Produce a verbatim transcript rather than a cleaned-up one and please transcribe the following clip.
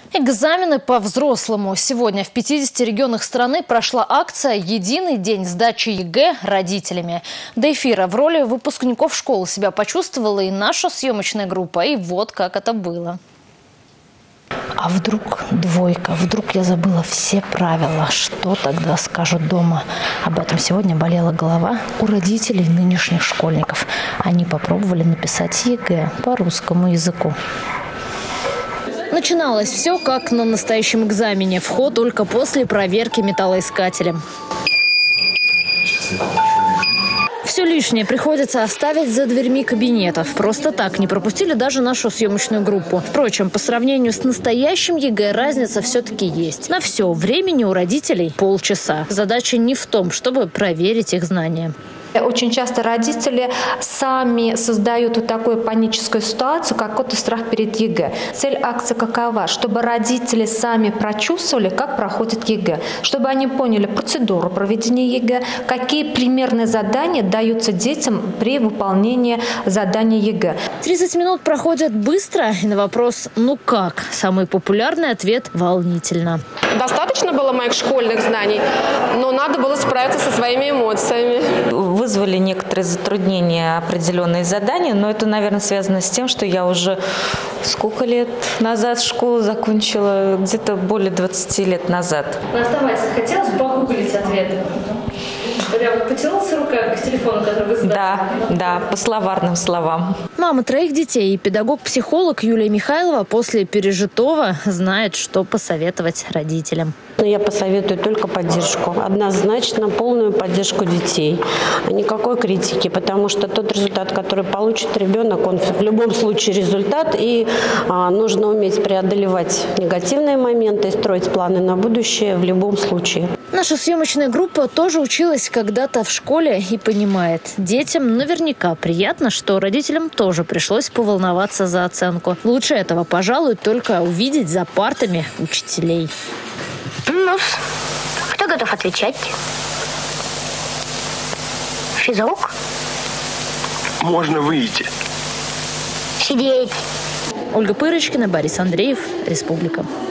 Экзамены по-взрослому. Сегодня в пятидесяти регионах страны прошла акция «Единый день сдачи ЕГЭ родителями». До эфира в роли выпускников школы себя почувствовала и наша съемочная группа. И вот как это было. А вдруг двойка? Вдруг я забыла все правила? Что тогда скажут дома? Об этом сегодня болела голова у родителей нынешних школьников. Они попробовали написать ЕГЭ по русскому языку. Начиналось все как на настоящем экзамене. Вход только после проверки металлоискателем. Все лишнее приходится оставить за дверьми кабинетов. Просто так не пропустили даже нашу съемочную группу. Впрочем, по сравнению с настоящим ЕГЭ разница все-таки есть. На все времени у родителей полчаса. Задача не в том, чтобы проверить их знания. Очень часто родители сами создают вот такую паническую ситуацию, как какой-то страх перед ЕГЭ. Цель акции какова? Чтобы родители сами прочувствовали, как проходит ЕГЭ. Чтобы они поняли процедуру проведения ЕГЭ, какие примерные задания даются детям при выполнении задания ЕГЭ. тридцать минут проходят быстро, и на вопрос «ну как?» самый популярный ответ – волнительно. Достаточно было моих школьных знаний, но надо было справиться со своими эмоциями. Вызвали некоторые затруднения определенные задания, но это, наверное, связано с тем, что я уже сколько лет назад школу закончила, где-то более двадцати лет назад. На автомате хотелось бы погуглить ответы? Прямо потянулся рука к телефону, который вы задали? Да, да, по словарным словам. Мама троих детей и педагог-психолог Юлия Михайлова после пережитого знает, что посоветовать родителям. Я посоветую только поддержку. Однозначно полную поддержку детей. А никакой критики, потому что тот результат, который получит ребенок, он в любом случае результат. И а, нужно уметь преодолевать негативные моменты и строить планы на будущее в любом случае. Наша съемочная группа тоже училась когда-то в школе и понимает, детям наверняка приятно, что родителям тоже пришлось поволноваться за оценку. Лучше этого, пожалуй, только увидеть за партами учителей. Ну, кто готов отвечать? Физрук? Можно выйти. Сидеть. Ольга Пырочкина, Борис Андреев, Республика.